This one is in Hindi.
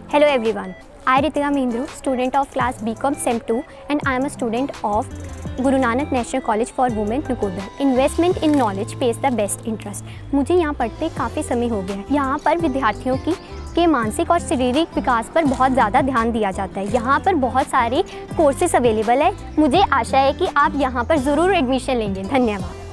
Hello everyone, I Ritika Mahindru, student of class BCom Sem 2 and I am a student of Guru Nanak National College for Women, Nakoda. Investment in knowledge pays the best interest. मुझे यहाँ पढ़ते काफ़ी समय हो गया है। यहाँ पर विद्यार्थियों के मानसिक और शारीरिक विकास पर बहुत ज़्यादा ध्यान दिया जाता है। यहाँ पर बहुत सारे कोर्सेज अवेलेबल है। मुझे आशा है कि आप यहाँ पर ज़रूर एडमिशन लेंगे। धन्यवाद।